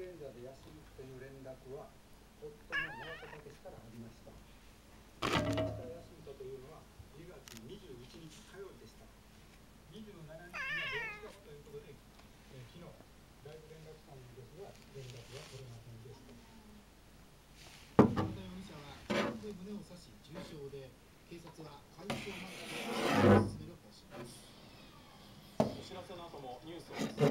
エンザで休むという連絡は夫の村田武からありました。明日休むというのは2月21日火曜日でした。27日にはどうしたということで、昨日だいぶ連絡したんですが連絡は取れませんでした。 村田容疑者は拳で胸を刺し重傷で、警察は回収まで進める方針です。 お知らせの後もニュースを